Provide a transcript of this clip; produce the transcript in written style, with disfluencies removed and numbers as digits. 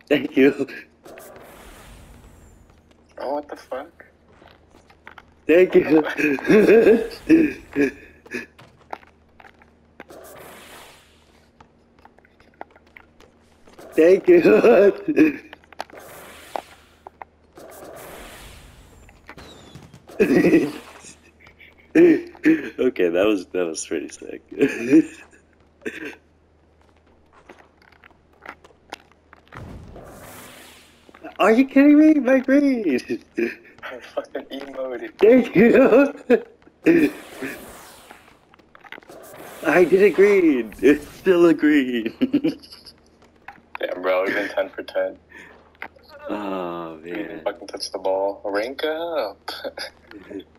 Thank you. Oh, what the fuck? Thank you. Thank you. Okay, that was pretty sick. Are you kidding me? My green. I fucking emoted. Thank you. I did a green. It's still a green. Damn, bro, even 10 for 10. Oh Didn't even man. fucking touch the ball. Rank up.